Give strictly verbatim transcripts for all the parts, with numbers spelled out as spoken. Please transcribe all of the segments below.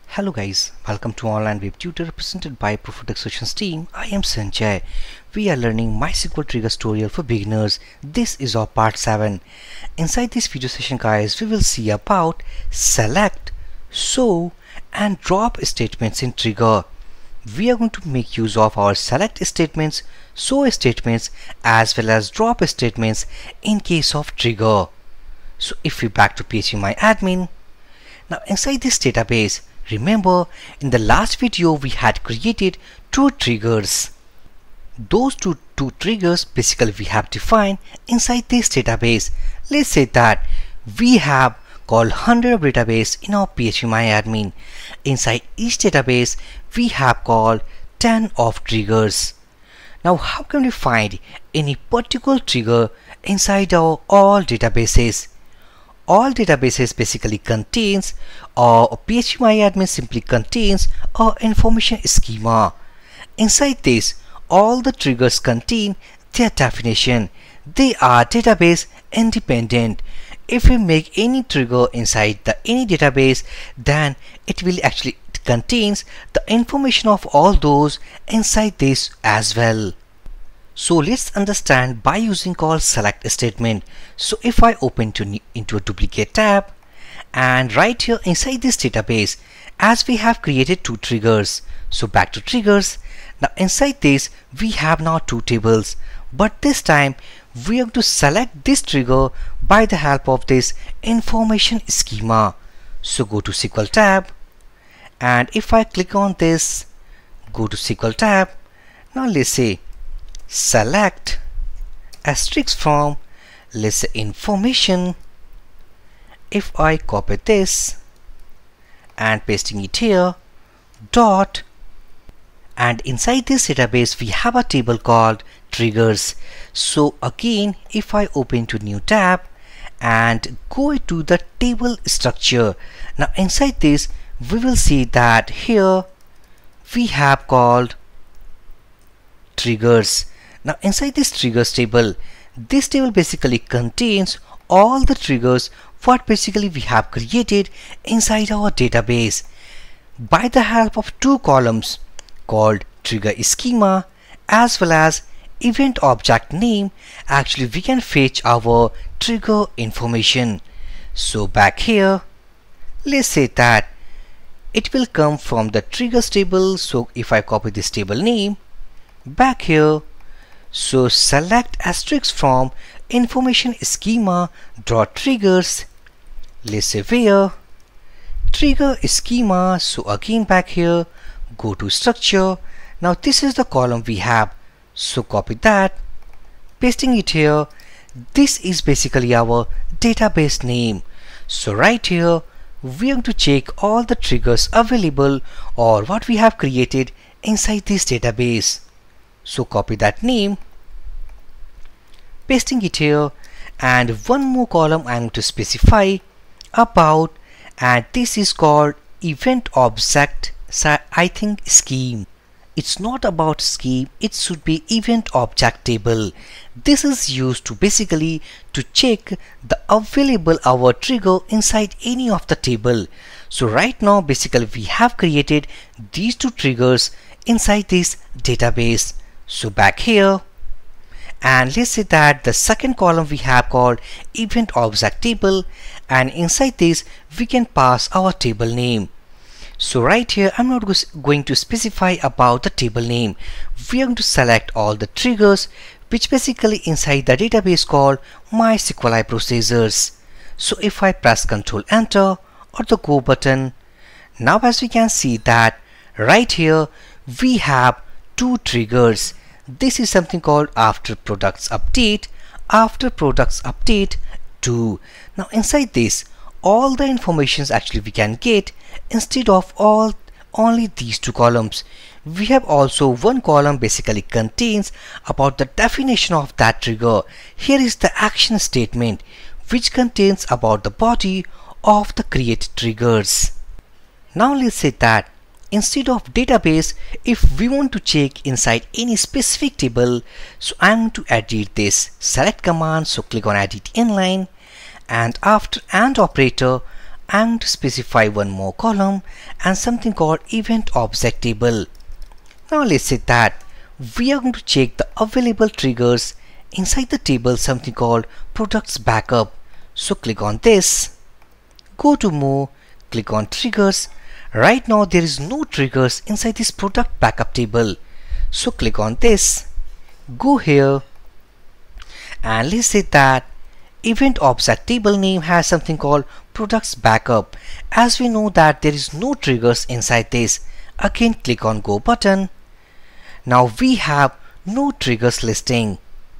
Hello guys, welcome to Online Web Tutor represented by Prophetic Solutions team. I am Sanjay. We are learning MySQL triggers tutorial for beginners. This is our part seven. Inside this video session guys, we will see about select, show and drop statements in trigger. We are going to make use of our select statements, show statements as well as drop statements in case of trigger. So if we back to PHPMyAdmin, now inside this database, remember in the last video we had created two triggers. Those two, two triggers basically we have defined inside this database. Let's say that we have called one hundred database in our PHPMyAdmin. Inside each database we have called ten of triggers. Now how can we find any particular trigger inside our all databases? All databases basically contains or PHPMyAdmin simply contains a information schema. Inside this, all the triggers contain their definition. They are database independent. If we make any trigger inside the any database, then it will actually it contains the information of all those inside this as well. So let's understand by using call select statement. So if I open to into a duplicate tab and right here inside this database, as we have created two triggers, so back to triggers. Now inside this we have now two tables, but this time we have to select this trigger by the help of this information schema. So go to S Q L tab, and if I click on this, go to S Q L tab. Now let's say select asterisk from, let's say information. If I copy this and pasting it here, dot, and inside this database we have a table called triggers. So again if I open to new tab and go to the table structure, now inside this we will see that here we have called triggers. Now inside this triggers table, this table basically contains all the triggers what basically we have created inside our database by the help of two columns called trigger schema as well as event object name. Actually we can fetch our trigger information. So back here, let's say that it will come from the triggers table. So if I copy this table name back here, so select asterisk from information schema dot triggers, let's say where trigger schema. So again back here, go to structure. Now this is the column we have, so copy that, pasting it here. This is basically our database name. So right here we have to check all the triggers available or what we have created inside this database. So copy that name, pasting it here, and one more column I am going to specify about, and this is called event object. I think scheme. It's not about scheme, it should be event object table. This is used to basically to check the available our trigger inside any of the table. So right now basically we have created these two triggers inside this database. So back here, and let's say that the second column we have called event object table, and inside this we can pass our table name. So right here I'm not going to specify about the table name. We are going to select all the triggers which basically inside the database called MySQLi processors. So if I press Control Enter or the go button, now as we can see that right here we have two triggers. This is something called after products update, after products update two. Now inside this all the informations actually we can get instead of all only these two columns. We have also one column basically contains about the definition of that trigger. Here is the action statement which contains about the body of the create triggers. Now let's say that instead of database, if we want to check inside any specific table, so I'm going to edit this select command. So click on edit inline, and after and operator I'm going to specify one more column and something called event object table. Now let's say that we are going to check the available triggers inside the table, something called products backup. So click on this, go to more, click on triggers. Right now there is no triggers inside this product backup table. So click on this, go here, and let's say that event object table name has something called products backup. As we know that there is no triggers inside this, again click on go button. Now we have no triggers listing.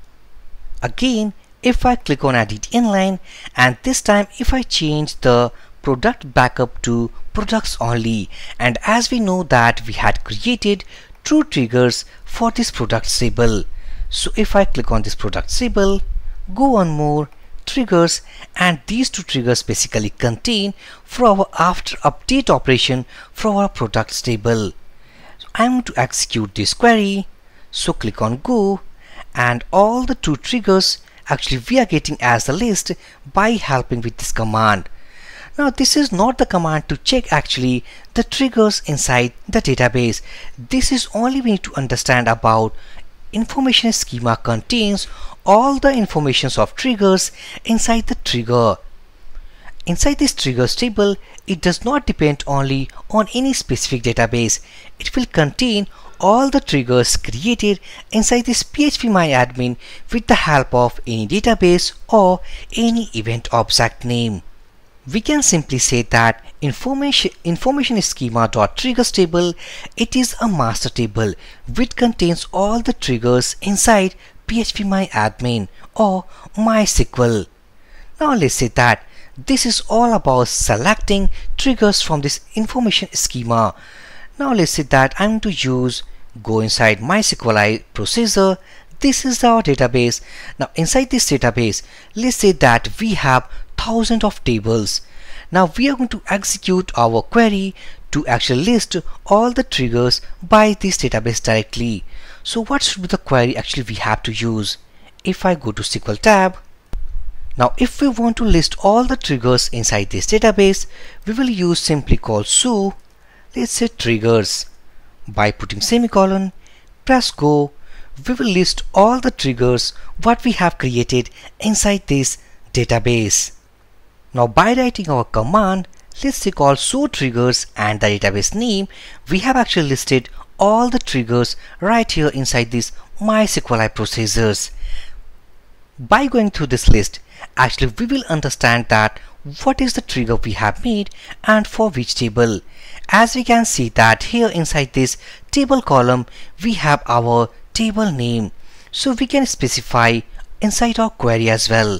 Again, if I click on edit inline, and this time if I change the product backup to products only, and as we know that we had created true triggers for this products table. So if I click on this products table, go on more, triggers, and these two triggers basically contain for our after update operation for our products table. So I'm going to execute this query. So click on go, and all the two triggers actually we are getting as a list by helping with this command. Now this is not the command to check actually the triggers inside the database. This is only we need to understand about information schema contains all the informations of triggers inside the trigger. Inside this triggers table, it does not depend only on any specific database. It will contain all the triggers created inside this phpMyAdmin with the help of any database or any event object name. We can simply say that information information schema.triggers table, it is a master table which contains all the triggers inside phpMyAdmin or MySQL. Now let's say that this is all about selecting triggers from this information schema. Now let's say that I'm going to use go inside MySQLi processor. This is our database. Now inside this database, let's say that we have thousands of tables. Now we are going to execute our query to actually list all the triggers by this database directly. So what should be the query actually we have to use? If I go to S Q L tab, now if we want to list all the triggers inside this database, we will use simply call so, let's say triggers. By putting semicolon, press go, we will list all the triggers what we have created inside this database. Now by writing our command, let's say call so triggers and the database name, we have actually listed all the triggers right here inside this MySQLi processors. By going through this list, actually we will understand that what is the trigger we have made and for which table. As we can see that here inside this table column, we have our table name. So we can specify inside our query as well.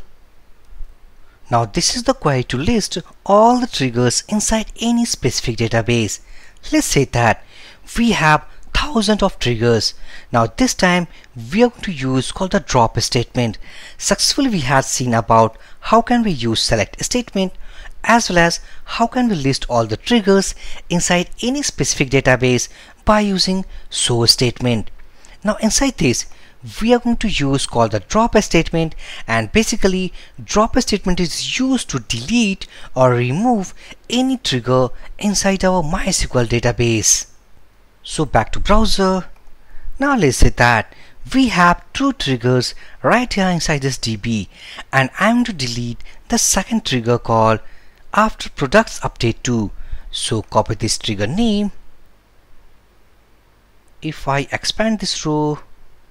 Now this is the query to list all the triggers inside any specific database. Let's say that we have thousands of triggers. Now this time we are going to use called the drop statement. Successfully we have seen about how can we use select statement as well as how can we list all the triggers inside any specific database by using so statement. Now inside this we are going to use called the drop statement, and basically drop statement is used to delete or remove any trigger inside our MySQL database. So back to browser. Now let's say that we have two triggers right here inside this D B, and I'm going to delete the second trigger called after products update two. So copy this trigger name. If I expand this row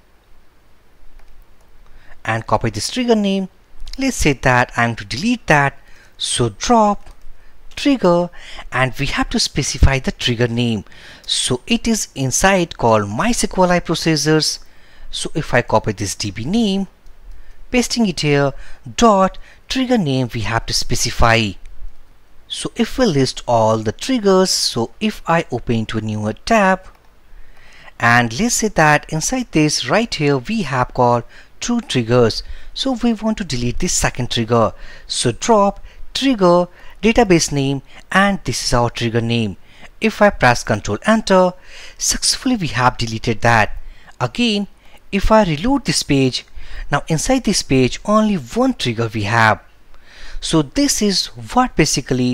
and copy this trigger name, let's say that I'm to delete that. So drop trigger, and we have to specify the trigger name. So it is inside called MySQLi processors. So if I copy this D B name, pasting it here, dot trigger name we have to specify. So if we list all the triggers, so if I open into a newer tab, and let's say that inside this right here we have called true triggers. So we want to delete this second trigger. So drop trigger database name, and this is our trigger name. If I press Control Enter, successfully we have deleted that. Again, if I reload this page, now inside this page only one trigger we have. So this is what basically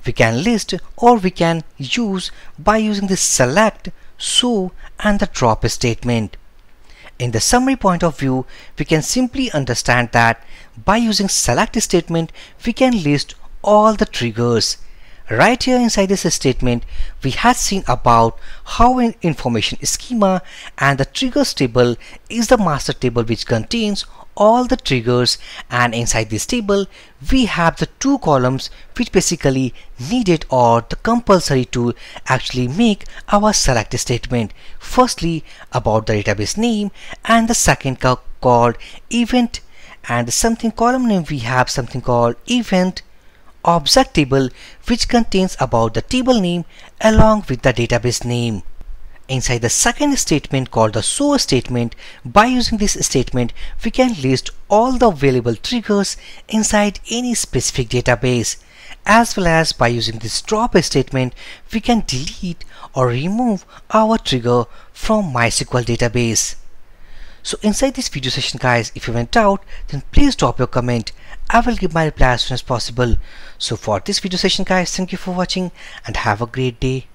we can list or we can use by using the select, show and the drop statement. In the summary point of view, we can simply understand that by using select statement, we can list all the triggers. Right here inside this statement, we had seen about how an information schema and the triggers table is the master table which contains all the triggers, and inside this table we have the two columns which basically needed or the compulsory to actually make our select statement. Firstly about the database name, and the second called event, and something column name we have something called event object table which contains about the table name along with the database name. Inside the second statement called the show statement, by using this statement we can list all the available triggers inside any specific database, as well as by using this drop statement we can delete or remove our trigger from MySQL database. So inside this video session guys, if you went out, then please drop your comment. I will give my reply as soon as possible. So for this video session guys, thank you for watching and have a great day.